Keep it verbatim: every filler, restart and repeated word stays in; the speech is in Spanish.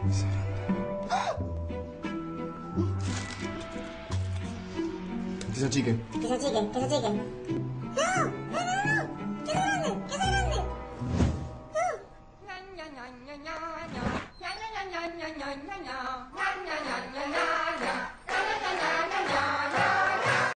Queso chicken. Queso chicken, queso chicken. ¡No! ¡No, no, no! ¡Queso grande! ¡Queso grande! ¡No!